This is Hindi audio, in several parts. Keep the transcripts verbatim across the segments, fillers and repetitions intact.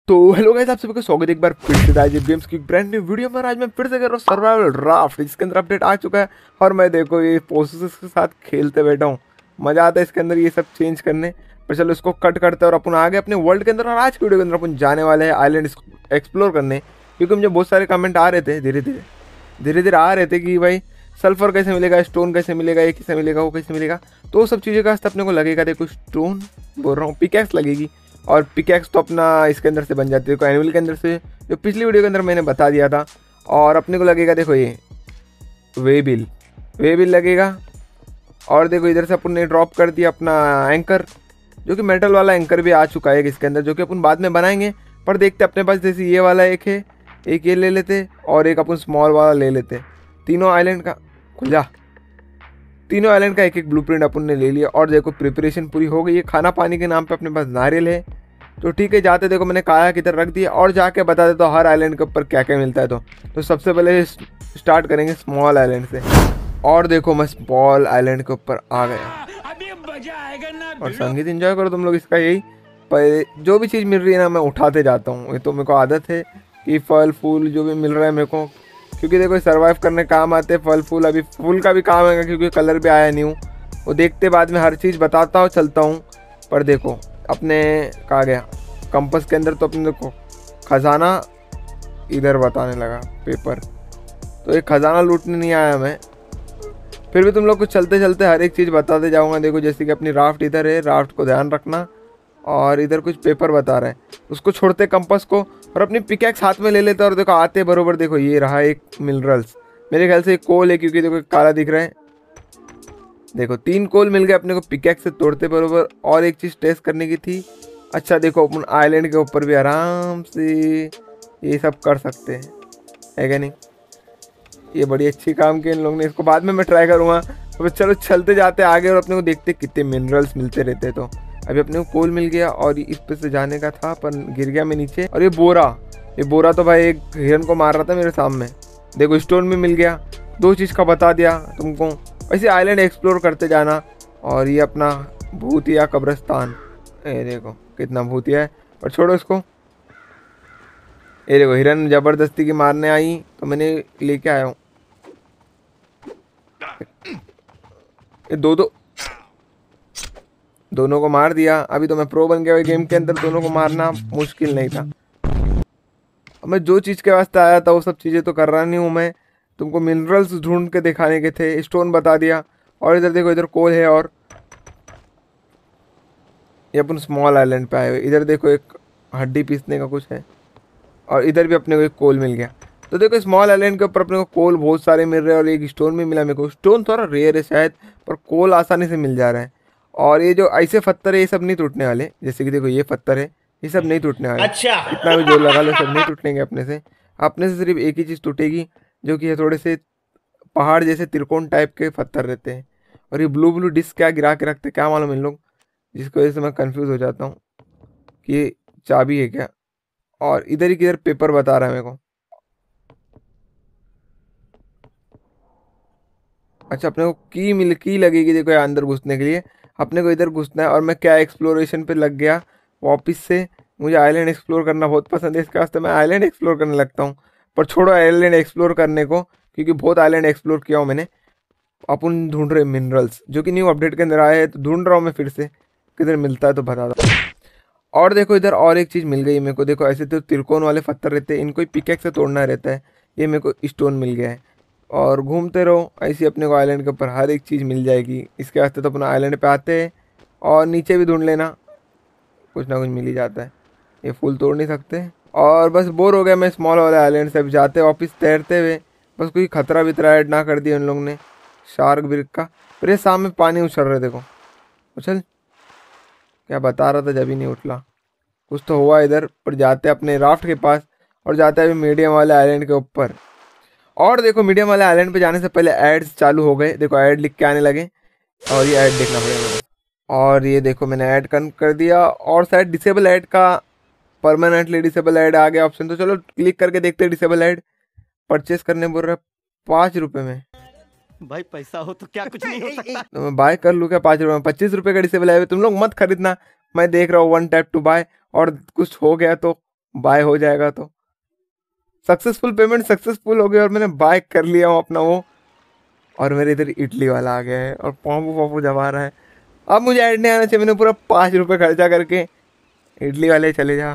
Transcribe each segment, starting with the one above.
तो हेलो गाइस, आप सभी को स्वागत है एक बार फिर से राजीव गेम्स की ब्रांड न्यू वीडियो में। आज मैं फिर से कर रहा हूँ सर्वाइवल ड्राफ्ट। इसके अंदर अपडेट आ चुका है और मैं देखो ये प्रोसेस के साथ खेलते बैठा हूँ। मज़ा आता है इसके अंदर ये सब चेंज करने। पर चलो इसको कट करते हैं और अपन आगे अपने वर्ल्ड के अंदर। और आज की वीडियो के अंदर अपन जाने वाले हैं आइलैंड एक्सप्लोर करने, क्योंकि मुझे बहुत सारे कमेंट आ रहे थे, धीरे धीरे धीरे धीरे आ रहे थे कि भाई सल्फर कैसे मिलेगा, स्टोन कैसे मिलेगा, ये कैसे मिलेगा, वो कैसे मिलेगा। तो सब चीज़ों का अपने को लगेगा। देखो स्टोन बोल रहा हूँ, पिकैक्स लगेगी और पिकैक्स तो अपना इसके अंदर से बन जाती है। देखो एनिमल के अंदर से, जो पिछली वीडियो के अंदर मैंने बता दिया था। और अपने को लगेगा देखो ये वे बिल वे बिल लगेगा। और देखो इधर से अपन ने ड्रॉप कर दिया अपना एंकर, जो कि मेटल वाला एंकर भी आ चुका है इसके अंदर, जो कि अपन बाद में बनाएंगे। पर देखते अपने पास जैसे ये वाला एक है, एक ये ले लेते और एक अपन स्मॉल वाला ले लेते। तीनों आइलैंड का खुल जा तीनों आइलैंड का एक एक ब्लूप्रिंट अपन ने ले लिया। और देखो प्रिपरेशन पूरी हो गई है। खाना पानी के नाम पे अपने पास नारियल है, तो ठीक है। जाते देखो मैंने काया की तरह रख दिया और जाके बता देता हूँ हर आइलैंड के ऊपर क्या क्या मिलता है। तो तो सबसे पहले स्टार्ट करेंगे स्मॉल आइलैंड से। और देखो मैं स्मॉल आइलैंड के ऊपर आ गया। और संगीत एंजॉय करो तुम लोग इसका। यही पर जो भी चीज़ मिल रही है ना, मैं उठाते जाता हूँ। ये तो मेरे को आदत है कि फल फूल जो भी मिल रहा है मेरे को, क्योंकि देखो सर्वाइव करने काम आते हैं फल फूल। अभी फूल का भी काम आएगा क्योंकि कलर भी आया नहीं हूँ, वो देखते बाद में हर चीज़ बताता हूँ चलता हूँ। पर देखो अपने कहा गया कंपस के अंदर, तो अपने को खजाना इधर बताने लगा पेपर। तो ये खजाना लूटने नहीं आया मैं, फिर भी तुम लोग को चलते चलते हर एक चीज़ बताते जाऊँगा। देखो जैसे कि अपनी राफ्ट इधर है, राफ्ट को ध्यान रखना। और इधर कुछ पेपर बता रहे हैं, उसको छोड़ते कंपस को और अपनी पिकैक्स हाथ में ले लेते। और देखो आते बरोबर देखो ये रहा एक मिनरल्स, मेरे ख्याल से एक कोल है क्योंकि देखो काला दिख रहा है। देखो तीन कोल मिल गए अपने को पिकैक्स से तोड़ते बरोबर। और एक चीज़ टेस्ट करने की थी। अच्छा देखो अपन आइलैंड के ऊपर भी आराम से ये सब कर सकते हैं, है क्या नहीं। ये बड़ी अच्छी काम की इन लोगों ने, इसको बाद में मैं ट्राई करूँगा। तो चलो चलते जाते आगे और अपने को देखते कितने मिनरल्स मिलते रहते। तो अभी अपने को कोल मिल गया और इस पे से जाने का था पर गिर गया मैं नीचे। और ये बोरा ये बोरा तो भाई एक हिरन को मार रहा था मेरे सामने। देखो स्टोन भी मिल गया, दो चीज़ का बता दिया तुमको। वैसे आइलैंड एक्सप्लोर करते जाना। और ये अपना भूतिया कब्रिस्तान, ये देखो कितना भूतिया है। पर छोड़ो इसको। ये देखो हिरन ज़बरदस्ती की मारने आई तो मैंने लेके आया हूँ। ये दो दो दोनों को मार दिया। अभी तो मैं प्रो बन गया गेम के अंदर, दोनों को मारना मुश्किल नहीं था। अब मैं जो चीज़ के वास्ते आया था वो सब चीज़ें तो कर रहा नहीं हूँ मैं। तुमको मिनरल्स ढूंढ के दिखाने के थे, स्टोन बता दिया। और इधर देखो इधर कोल है। और ये अपन स्मॉल आइलैंड पे आए हुए। इधर देखो एक हड्डी पीसने का कुछ है। और इधर भी अपने को एक कोल मिल गया। तो देखो स्मॉल आइलैंड के ऊपर अपने को कोल बहुत सारे मिल रहे हैं और एक स्टोन भी मिला मेरे को। स्टोन थोड़ा रेयर है शायद, पर कोल आसानी से मिल जा रहा है। और ये जो ऐसे पत्थर है ये सब नहीं टूटने वाले, जैसे कि देखो ये पत्थर है, ये सब नहीं टूटने वाले। अच्छा। इतना भी जोर लगा लो सब नहीं टूटेंगे अपने से। अपने से सिर्फ एक ही चीज़ टूटेगी, जो कि थोड़े से पहाड़ जैसे त्रिकोण टाइप के पत्थर रहते हैं। और ये ब्लू ब्लू डिस्क क्या गिरा के रखते क्या मालूम इन लोग, जिसकी वजह से मैं कंफ्यूज हो जाता हूँ कि ये चाबी है क्या। और इधर ही किधर पेपर बता रहा है मेरे को। अच्छा अपने को की मिल की लगेगी देखो यहाँ अंदर घुसने के लिए। अपने को इधर घुसना है और मैं क्या एक्सप्लोरेशन पे लग गया वापस से। मुझे आइलैंड एक्सप्लोर करना बहुत पसंद है, इसके वास्ते मैं आइलैंड एक्सप्लोर करने लगता हूँ। पर छोड़ो आइलैंड एक्सप्लोर करने को, क्योंकि बहुत आइलैंड एक्सप्लोर किया हूँ मैंने। अपन ढूंढ रहे मिनरल्स जो कि न्यू अपडेट के अंदर आए हैं, तो ढूंढ रहा हूँ मैं फिर से। किधर मिलता है तो बता दो। और देखो इधर और एक चीज़ मिल गई मेरे को। देखो ऐसे तो त्रिकोण वाले पत्थर रहते हैं, इनको ही पिकैक्स से तोड़ना रहता है। ये मेरे को स्टोन मिल गया है। और घूमते रहो ऐसे अपने को आइलैंड के ऊपर हर एक चीज़ मिल जाएगी। इसके वास्ते तो अपना आइलैंड पे आते हैं और नीचे भी ढूंढ लेना, कुछ ना कुछ मिल ही जाता है। ये फूल तोड़ नहीं सकते। और बस बोर हो गया मैं स्मॉल वाले आइलैंड से। अब जाते वापस तैरते हुए, बस कोई खतरा वितरा ऐड ना कर दिया उन लोग ने शार्क बिर्क का। फिर ये सामने पानी उछल रहे, देखो उछल। क्या बता रहा था जब ही नहीं उछला, कुछ तो हुआ इधर। पर जाते अपने राफ्ट के पास और जाते हैं अभी मीडियम वाले आइलैंड के ऊपर। और देखो मीडियम वाले आइलैंड पे जाने से पहले एड्स चालू हो गए। देखो ऐड लिख के आने लगे और ये ऐड देखना पड़ेगा मेरे को। और ये देखो मैंने ऐड कन कर दिया और शायद डिसेबल ऐड का परमानेंटली डिसेबल ऐड आ गया ऑप्शन। तो चलो क्लिक करके देखते हैं डिसेबल ऐड। परचेस करने बोल रहा है पाँच रुपये में। भाई पैसा हो तो क्या कुछ नहीं हो सकता। तो मैं बाय कर लूँ क्या पाँच रुपये में? पच्चीस रुपये का डिसेबल है। तुम लोग मत खरीदना, मैं देख रहा हूँ वन टैप टू बाय। और कुछ हो गया तो बाय हो जाएगा तो। सक्सेसफुल पेमेंट सक्सेसफुल हो गई और मैंने बाय कर लिया हूँ अपना वो। और मेरे इधर इडली वाला आ गया है और पॉपू पॉपू जमा रहा है। अब मुझे ऐड नहीं आना चाहिए, मैंने पूरा पाँच रुपये खर्चा करके इडली वाले चले जा।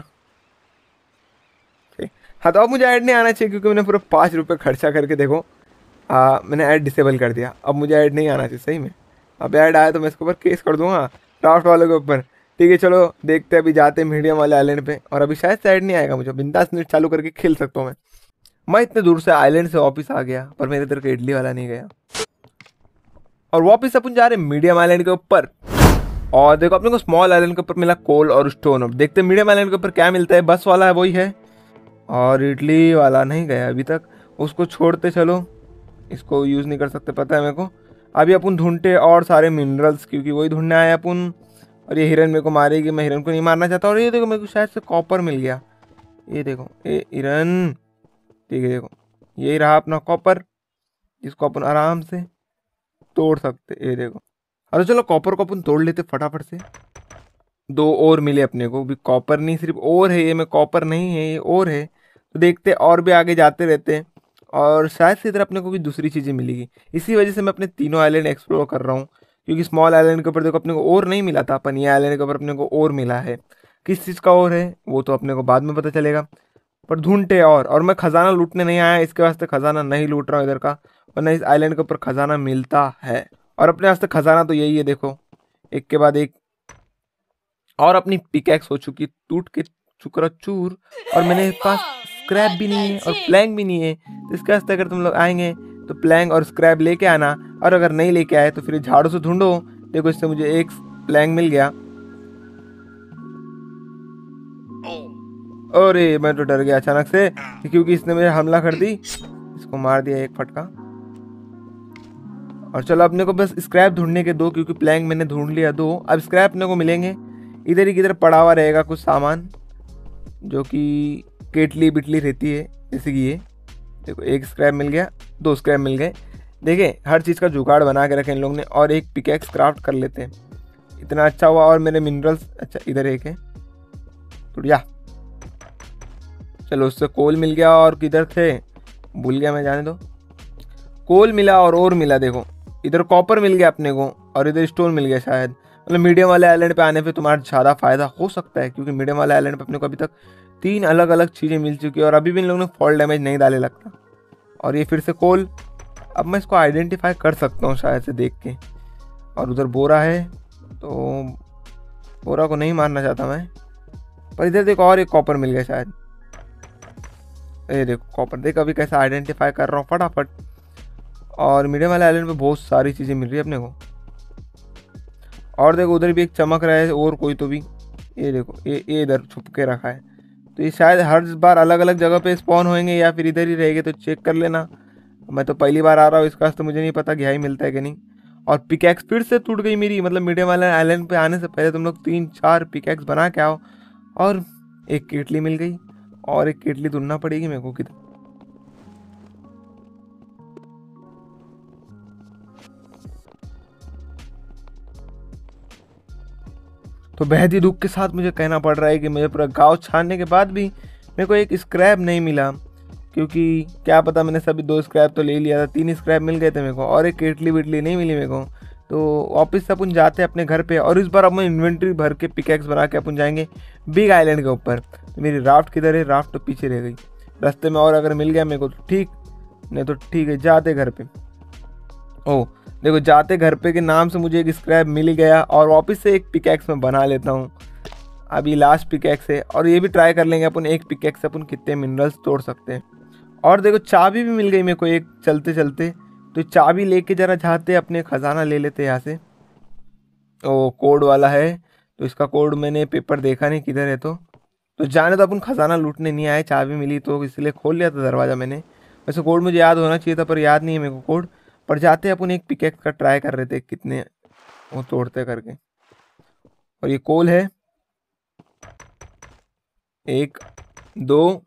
ठीक। हाँ तो अब मुझे ऐड नहीं आना चाहिए क्योंकि मैंने पूरा पाँच रुपये खर्चा करके देखो आ, मैंने ऐड डिसेबल कर दिया। अब मुझे ऐड नहीं आना चाहिए सही में। अब ऐड आया तो मैं इसके ऊपर केस कर दूंगा क्राफ्ट वाले के ऊपर। ठीक है चलो देखते हैं, अभी जाते हैं मीडियम वाले आइलैंड पे। और अभी शायद से ऐड नहीं आएगा, मुझे बिंदास नेट चालू करके खेल सकता हूँ मैं। मैं इतने दूर से आइलैंड से वापस आ गया पर मेरे इधर का इडली वाला नहीं गया। और वापस अपन जा रहे हैं मीडियम आइलैंड के ऊपर। और देखो अपने को स्मॉल आइलैंड के ऊपर मिला कोल और स्टोन। अब देखते हैं मीडियम आइलैंड के ऊपर क्या मिलता है। बस वाला है वही है और इडली वाला नहीं गया अभी तक, उसको छोड़ते चलो, इसको यूज़ नहीं कर सकते पता है मेरे को। अभी अपन ढूंढते और सारे मिनरल्स क्योंकि वही ढूंढने आए अपन। और ये हिरन मेरे को मारेगी, मैं हिरन को नहीं मारना चाहता। और ये देखो मेरे को शायद से कॉपर मिल गया, ये देखो ये हिरन। ठीक है देखो यही रहा अपना कॉपर, जिसको अपन आराम से तोड़ सकते। ये देखो अरे चलो कॉपर को अपन तोड़ लेते फटाफट से। दो और मिले अपने को भी, कॉपर नहीं सिर्फ और है ये, में कॉपर नहीं है ये और है। तो देखते और भी आगे जाते रहते हैं और शायद से इधर अपने को भी दूसरी चीज़ें मिलेगी। इसी वजह से मैं अपने तीनों आइलैंड एक्सप्लोर कर रहा हूँ क्योंकि स्मॉल आइलैंड के ऊपर देखो अपने को और नहीं मिला था, अपन ये आइलैंड के ऊपर अपने को और मिला है। किस चीज़ का और है वो तो अपने को बाद में पता चलेगा, पर ढूंढते और और मैं खजाना लूटने नहीं आया, इसके वास्ते खजाना नहीं लूट रहा हूँ इधर का, वरना इस आइलैंड के ऊपर खजाना मिलता है। और अपने वास्ते खजाना तो यही है देखो, एक के बाद एक। और अपनी पिकैक्स हो चुकी टूट के चुकरा चूर। और मेरे पास स्क्रैप भी नहीं है और प्लैंक भी नहीं है, तो इसके वास्ते अगर तुम लोग आएंगे तो प्लैंक और स्क्रैप लेके आना। और अगर नहीं लेके आए तो फिर झाड़ू से ढूंढो। देखो इससे मुझे एक प्लैंक मिल गया। अरे मैं तो डर गया अचानक से क्योंकि इसने मुझे हमला कर दी, इसको मार दिया एक फटका। और चलो अपने को बस स्क्रैप ढूंढने के दो क्योंकि प्लैंक मैंने ढूंढ लिया दो। अब स्क्रैप अपने को मिलेंगे, इधर ही किधर पड़ा हुआ रहेगा कुछ सामान जो कि केटली बिटली रहती है जैसे कि ये देखो। एक स्क्रैप मिल गया, दो स्क्रैप मिल गए। देखे हर चीज़ का जुगाड़ बना के रखे इन लोग ने। और एक पिकैक्स क्राफ्ट कर लेते हैं, इतना अच्छा हुआ। और मेरे मिनरल्स अच्छा इधर एक है टूट जा। चलो उससे कोल मिल गया और किधर थे भूल गया मैं, जाने दो। कोल मिला और और मिला देखो, इधर कॉपर मिल गया अपने को और इधर स्टोन मिल गया शायद। मतलब मीडियम वाले आइलैंड पे आने पे तुम्हारा ज़्यादा फायदा हो सकता है क्योंकि मीडियम वाले आइलैंड पे अपने को अभी तक तीन अलग अलग चीज़ें मिल चुकी है और अभी भी इन लोगों ने फॉल डैमेज नहीं डाले लगता। और ये फिर से कोल, अब मैं इसको आइडेंटिफाई कर सकता हूँ शायद से देख के। और उधर बोरा है तो बोरा को नहीं मारना चाहता मैं, पर इधर देखो और एक कॉपर मिल गया शायद। ये देखो कॉपर, देख अभी कैसे आइडेंटिफाई कर रहा हूँ फटाफट। और मीडियम वाले आइलैंड पे बहुत सारी चीज़ें मिल रही है अपने को। और देखो उधर भी एक चमक रहा है और कोई तो भी, ये देखो ये ये इधर छुप के रखा है। तो ये शायद हर बार अलग अलग जगह पे स्पॉन होंगे या फिर इधर ही रहेंगे, तो चेक कर लेना। मैं तो पहली बार आ रहा हूँ इसका तो मुझे नहीं पता गहराई मिलता है कि नहीं। और पिकैक्स फिर से टूट गई मेरी, मतलब मीडियम वाले आइलैंड पे आने से पहले तुम लोग तीन चार पिकैक्स बना के आओ। और एक केटली मिल गई और एक केटली ढूंढना पड़ेगी मेरे को किधर। तो बेहद ही दुख के साथ मुझे कहना पड़ रहा है कि मुझे पूरा गांव छानने के बाद भी मेरे को एक स्क्रैप नहीं मिला, क्योंकि क्या पता मैंने सभी दो स्क्रैप तो ले लिया था, तीन स्क्रैप मिल गए थे मेरे को और एक केटली विटली नहीं मिली मेरे को। तो वापस से अपन जाते हैं अपने घर पे और इस बार अपन इन्वेंट्री भर के पिकैक्स बना के अपन जाएंगे बिग आइलैंड के ऊपर। तो मेरी राफ्ट किधर है, राफ्ट तो पीछे रह गई रास्ते में, और अगर मिल गया मेरे को तो ठीक, नहीं तो ठीक है जाते घर पे। ओह देखो जाते घर पे के नाम से मुझे एक स्क्रैप मिल गया और वापस से एक पिकैक्स में बना लेता हूँ। अभी लास्ट पिकैक्स है और ये भी ट्राई कर लेंगे अपन, एक पिकैक्स से अपन कितने मिनरल्स तोड़ सकते हैं। और देखो चाबी भी मिल गई मेरे को एक चलते चलते, तो चाबी लेके जरा जाते अपने खजाना ले लेते यहाँ से। ओ कोड वाला है, तो इसका कोड मैंने पेपर देखा नहीं किधर है। तो तो जाने तो अपन खजाना लूटने नहीं आए, चाबी मिली तो इसलिए खोल लिया था दरवाज़ा मैंने। वैसे कोड मुझे याद होना चाहिए था पर याद नहीं है मेरे को कोड। पर जाते अपन एक पिकैक्स का ट्राई कर रहे थे कितने वो तोड़ते करके। और ये कोल है, एक दो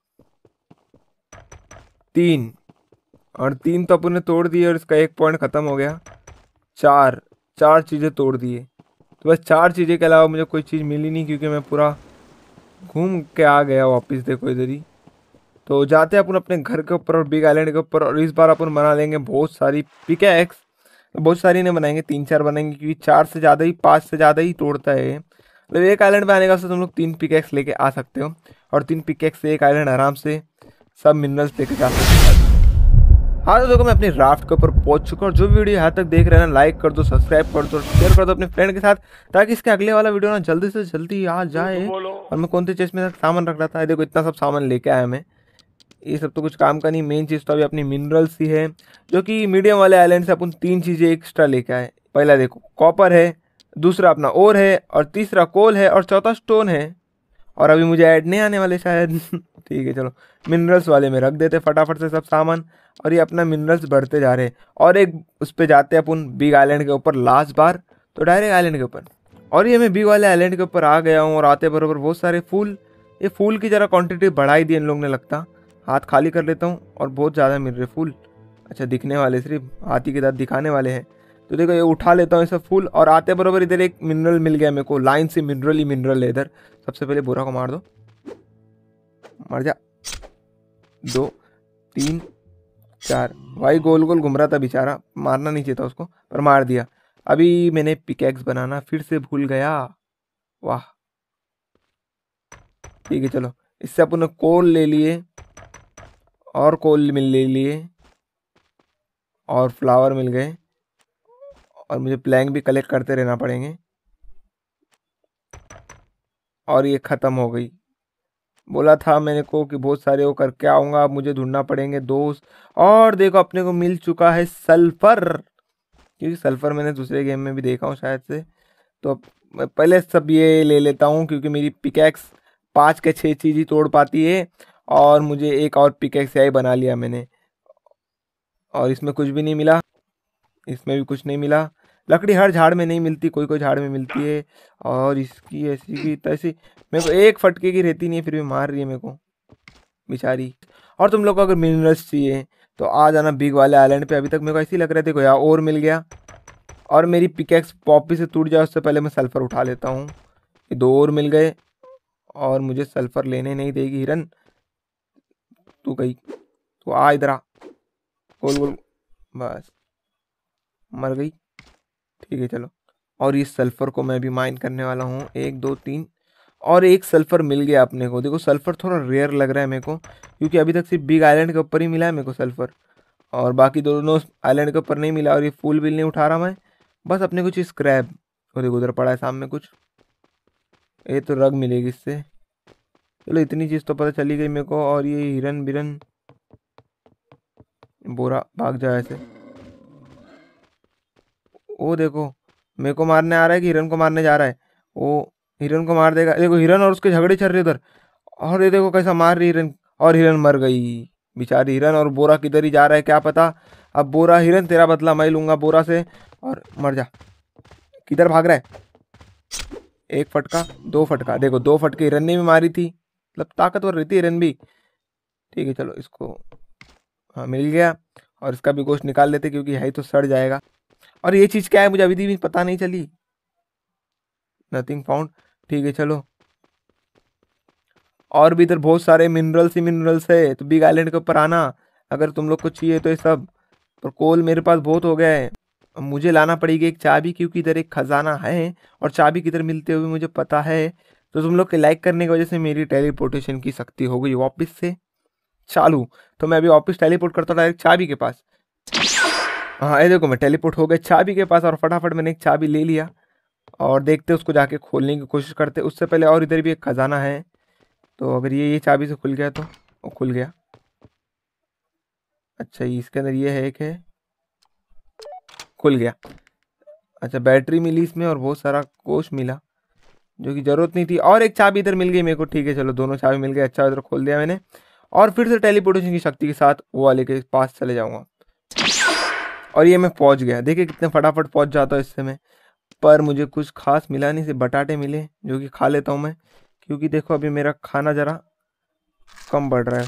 तीन, और तीन तो अपन ने तोड़ दिए और इसका एक पॉइंट ख़त्म हो गया। चार चार चीज़ें तोड़ दिए, तो बस चार चीज़ें के अलावा मुझे कोई चीज़ मिली नहीं क्योंकि मैं पूरा घूम के आ गया वापस, देखो इधर ही। तो जाते हैं अपन अपने घर के ऊपर और बिग आइलैंड के ऊपर, और इस बार अपन बना लेंगे बहुत सारी पिकैक्स। बहुत सारी नहीं बनाएंगे, तीन चार बनाएंगे, क्योंकि चार से ज़्यादा ही, पाँच से ज़्यादा ही तोड़ता है ये। मतलब एक आइलैंड पे आने का तो तुम लोग तीन पिकैक्स लेके आ सकते हो, और तीन पिकैक्स से एक आइलैंड आराम से सब मिनरल्स लेके जा सकते हो। हाँ तो देखो मैं अपनी राफ्ट के ऊपर पहुंच चुका हूँ, और जो भी वीडियो यहाँ तक देख रहे हैं ना, लाइक कर दो, सब्सक्राइब कर दो, शेयर कर दो अपने फ्रेंड के साथ, ताकि इसके अगले वाला वीडियो ना जल्दी से जल्दी आ जाए। और मैं कौन सी चीज़ में सामान रख रहा था, देखो इतना सब सामान लेके आया मैं। ये सब तो कुछ काम का नहीं, मेन चीज़ तो अभी अपनी मिनरल्स ही है, जो कि मीडियम वाले आइलैंड से अपन तीन चीज़ें एक्स्ट्रा लेके आए। पहला देखो कॉपर है, दूसरा अपना ओर है, और तीसरा कोल है, और चौथा स्टोन है। और अभी मुझे ऐड नहीं आने वाले शायद। ठीक है चलो, मिनरल्स वाले में रख देते फटाफट से सब सामान, और ये अपना मिनरल्स बढ़ते जा रहे हैं। और एक उस पर जाते हैं अपन बिग आइलैंड के ऊपर लास्ट बार, तो डायरेक्ट आइलैंड के ऊपर। और ये मैं बिग वाले आइलैंड के ऊपर आ गया हूँ, और आते बरोबर बहुत सारे फूल। ये फूल की जरा क्वांटिटी बढ़ाई दी इन लोगों ने लगता। हाथ खाली कर लेता हूँ, और बहुत ज़्यादा मिल रहे फूल। अच्छा दिखने वाले, सिर्फ हाथी के साथ दिखाने वाले हैं। तो देखो ये उठा लेता हूँ ये सब फूल, और आते बरोबर इधर एक मिनरल मिल गया मेरे को, लाइन से मिनरल ही मिनरल है इधर। सबसे पहले बोरा को मार दो, मर जा। दो, तीन, चार। भाई गोल गोल घूम रहा था बेचारा, मारना नहीं चाहिए था उसको, पर मार दिया। अभी मैंने पिकैक्स बनाना फिर से भूल गया, वाह। ठीक है चलो, इससे अपन ने कोल ले लिए, और कोल मिल ले लिए, और फ्लावर मिल गए, और मुझे प्लैंक भी कलेक्ट करते रहना पड़ेंगे। और ये ख़त्म हो गई। बोला था मैंने को कि बहुत सारे वो करके आऊँगा, अब मुझे ढूंढना पड़ेंगे दोस्त। और देखो अपने को मिल चुका है सल्फर, क्योंकि सल्फर मैंने दूसरे गेम में भी देखा हूँ शायद से। तो अब मैं पहले सब ये ले लेता हूँ, क्योंकि मेरी पिकैक्स पाँच के छः चीज़ ही तोड़ पाती है, और मुझे एक और पिकैक्स यही बना लिया मैंने। और इसमें कुछ भी नहीं मिला, इसमें भी कुछ नहीं मिला। लकड़ी हर झाड़ में नहीं मिलती, कोई कोई झाड़ में मिलती है। और इसकी ऐसी की तैसी, मेरे को एक फटके की रहती नहीं है, फिर भी मार रही है मेरे को बेचारी। और तुम लोग को अगर मिनरल्स चाहिए तो आ जाना बिग वाले आइलैंड पे। अभी तक मेरे को ऐसे ही लग रहा है, देखो यार और मिल गया। और मेरी पिकैक्स पॉपी से टूट जाए उससे पहले मैं सल्फर उठा लेता हूँ। ये दो और मिल गए, और मुझे सल्फर लेने नहीं देगी हिरन। तू गई, तो आ इधर आ, गोल गोल, बस मर गई। ठीक है चलो, और इस सल्फर को मैं भी माइन करने वाला हूँ। एक दो तीन, और एक सल्फर मिल गया अपने को। देखो सल्फर थोड़ा रेयर लग रहा है मेरे को, क्योंकि अभी तक सिर्फ बिग आइलैंड के ऊपर ही मिला है मेरे को सल्फर, और बाकी दोनों आइलैंड के ऊपर नहीं मिला। और ये फूल बिल नहीं उठा रहा मैं, बस अपने कुछ स्क्रैप। और देखो उधर पड़ा है सामने कुछ, ये तो रग मिलेगी इससे। चलो इतनी चीज़ तो पता चली गई मेरे को। और ये हिरन बिरन, बोरा भाग जाए ऐसे। वो देखो मेरे को मारने आ रहा है कि हिरन को मारने जा रहा है। वो हिरन को मार देगा, देखो हिरन और उसके झगड़े चल रहे उधर। और ये देखो कैसा मार रही हिरन, और हिरन मर गई बेचारी हिरन। और बोरा किधर ही जा रहा है क्या पता। अब बोरा, हिरन तेरा बदला मैं लूंगा बोरा से, और मर जा। किधर भाग रहा है। एक फटका, दो फटका, देखो दो फटके हिरन ने भी मारी थी, मतलब ताकतवर रहती है हिरन भी। ठीक है चलो इसको, हाँ मिल गया। और इसका भी गोश्त निकाल लेते, क्योंकि है ही तो सड़ जाएगा। और ये चीज़ क्या है मुझे अभी भी पता नहीं चली, नथिंग फाउंड। ठीक है चलो, और भी इधर बहुत सारे मिनरल्स ही मिनरल्स है, तो बिग आइलैंड के ऊपर आना अगर तुम लोग को चाहिए तो ये सब। पर कोल मेरे पास बहुत हो गया है, अब मुझे लाना पड़ेगी एक चाबी, क्योंकि इधर एक खजाना है, और चाबी किधर मिलते हुए मुझे पता है। तो तुम लोग के लाइक करने की वजह से मेरी टेलीपोर्टेशन की शक्ति हो गई वापस से चालू। तो मैं अभी वापस टेलीपोर्ट करता हूँ डायरेक्ट चाबी के पास। हाँ ये देखो मैं टेलीपोर्ट हो गया चाबी के पास, और फटाफट मैंने एक चाबी ले लिया। और देखते उसको जाके खोलने की कोशिश करते, उससे पहले और इधर भी एक खजाना है। तो अगर ये ये चाबी से खुल गया तो वो खुल गया। अच्छा ये इसके अंदर ये है, एक है, खुल गया। अच्छा बैटरी मिली इसमें, और बहुत सारा कोष मिला जो कि ज़रूरत नहीं थी। और एक चाबी इधर मिल गई मेरे को। ठीक है चलो दोनों चाबी मिल गई, अच्छा इधर खोल दिया मैंने। और फिर से टेलीपोर्टेशन की शक्ति के साथ वो वाले के पास चले जाऊंगा, और ये मैं पहुंच गया। देखिए कितने फटाफट पहुंच जाता हूँ इससे मैं। पर मुझे कुछ खास मिला नहीं, सिर्फ बटाटे मिले, जो कि खा लेता हूँ मैं, क्योंकि देखो अभी मेरा खाना ज़रा कम बढ़ रहा है।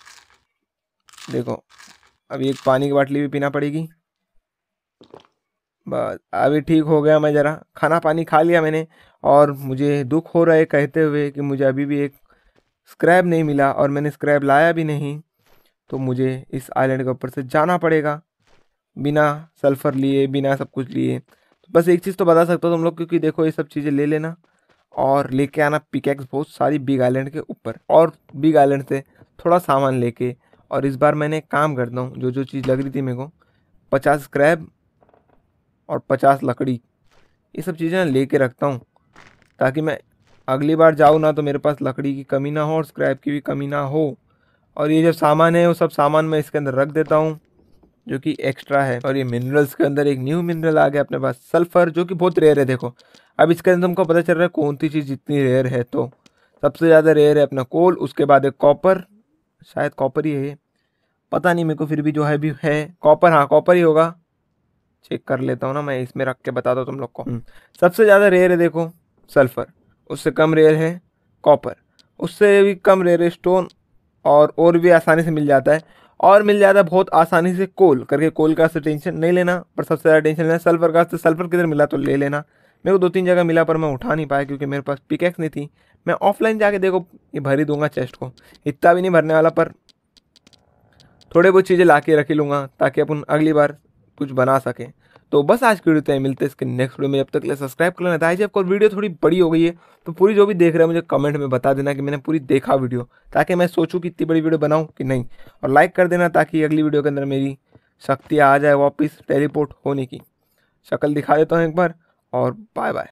देखो अभी एक पानी की बाटली भी पीना पड़ेगी। बस अभी ठीक हो गया, मैं ज़रा खाना पानी खा लिया मैंने। और मुझे दुख हो रहा है कहते हुए कि मुझे अभी भी एक स्क्रैब नहीं मिला और मैंने स्क्रैब लाया भी नहीं। तो मुझे इस आइलैंड के ऊपर से जाना पड़ेगा बिना सल्फ़र लिए, बिना सब कुछ लिए। तो बस एक चीज़ तो बता सकता हूँ तुम लोग, क्योंकि देखो ये सब चीज़ें ले लेना और लेके आना पिकैक्स बहुत सारी बिग आइलैंड के ऊपर, और बिग आइलैंड से थोड़ा सामान लेके। और इस बार मैंने काम करता हूँ, जो जो चीज़ लग रही थी मेरे को, पचास स्क्रैब और पचास लकड़ी, ये सब चीज़ें लेके रखता हूँ ताकि मैं अगली बार जाऊँ ना तो मेरे पास लकड़ी की कमी ना हो और स्क्रैप की भी कमी ना हो। और ये जो सामान है वो सब सामान मैं इसके अंदर रख देता हूँ जो कि एक्स्ट्रा है। और ये मिनरल्स के अंदर एक न्यू मिनरल आ गया अपने पास, सल्फर, जो कि बहुत रेयर है। देखो अब इसके अंदर तुमको पता चल रहा है कौन सी चीज़ जितनी रेयर है। तो सबसे ज़्यादा रेयर है अपना कोल, उसके बाद है कॉपर, शायद कॉपर ही है, पता नहीं मेरे को, फिर भी जो है भी है कॉपर, हाँ कॉपर ही होगा। चेक कर लेता हूँ ना मैं, इसमें रख के बताता हूँ तुम लोग को। सबसे ज़्यादा रेयर है देखो सल्फ़र, उससे कम रेयर है कॉपर, उससे भी कम रेयर है स्टोन, और और भी आसानी से मिल जाता है। और मिल जाता है बहुत आसानी से कोल करके, कोल का से टेंशन नहीं लेना, पर सबसे ज़्यादा टेंशन लेना सल्फ़र का। तो सल्फ़र किधर मिला तो ले लेना। मेरे को दो तीन जगह मिला पर मैं उठा नहीं पाया क्योंकि मेरे पास पिकैक्स नहीं थी। मैं ऑफलाइन जाके देखो ये भर ही दूंगा चेस्ट को, इतना भी नहीं भरने वाला, पर थोड़े बहुत चीज़ें ला के रख ही लूँगा ताकि अपन अगली बार कुछ बना सकें। तो बस आज की वीडियो तय, मिलते हैं इसके नेक्स्ट वीडियो में। जब तक के लिए सब्सक्राइब कर लेना था। जब कोई वीडियो थोड़ी बड़ी हो गई है तो पूरी जो भी देख रहे हैं मुझे कमेंट में बता देना कि मैंने पूरी देखा वीडियो, ताकि मैं सोचूं कि इतनी बड़ी वीडियो बनाऊं कि नहीं। और लाइक कर देना ताकि अगली वीडियो के अंदर मेरी शक्ति आ जाए वापस टेलीपोर्ट होने की। शक्ल दिखा देता हूँ एक बार, और बाय बाय।